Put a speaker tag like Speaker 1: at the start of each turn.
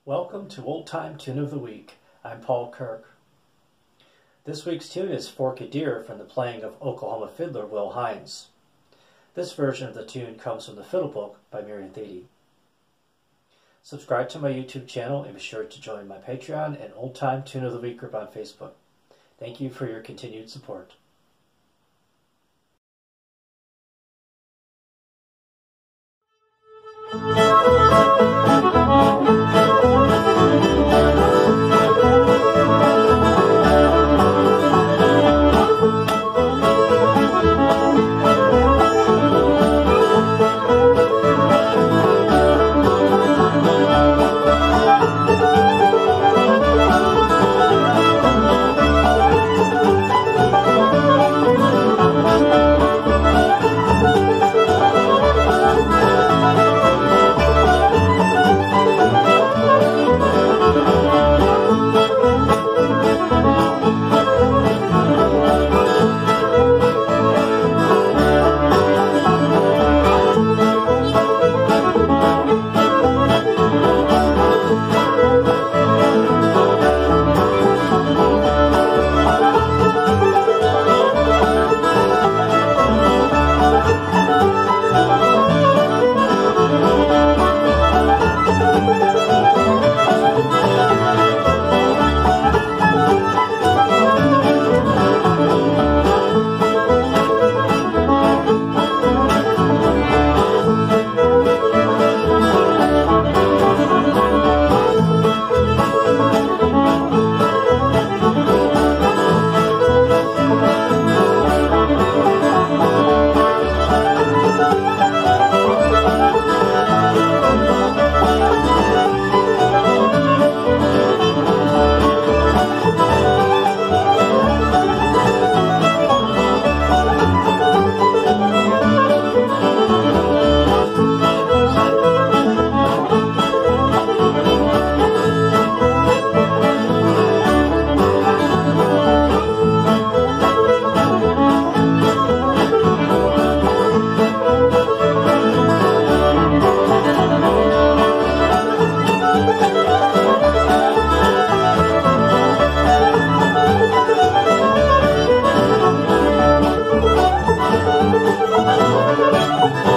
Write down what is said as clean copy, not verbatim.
Speaker 1: Welcome to Old Time Tune of the Week. I'm Paul Kirk. This week's tune is Fork a Deer from the playing of Oklahoma fiddler Will Hinds. This version of the tune comes from the Fiddle Book by Marion Thede. Subscribe to my YouTube channel and be sure to join my Patreon and Old Time Tune of the Week group on Facebook. Thank you for your continued support.
Speaker 2: Thank you.